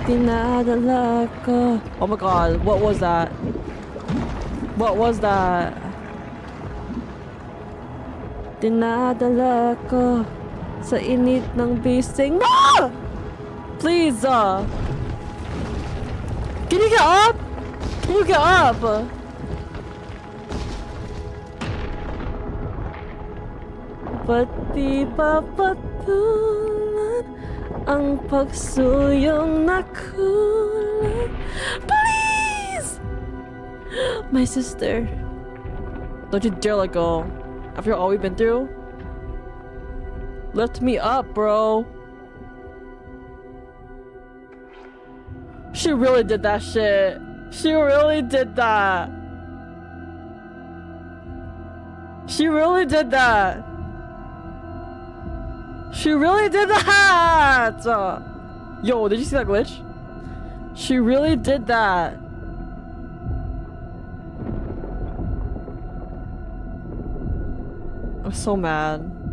Dinadala ko. Oh my god, what was that? What was that? Dinadala ko sa init ng bising. No! Please, can you get up? Can you get up? Ba't di pa patulan ang pagsuyong nakulan? Please! My sister. Don't you dare let go. After all we've been through? Lift me up, bro. She really did that shit. She really did that. She really did that. She really did that! Yo, did you see that glitch? She really did that. I'm so mad.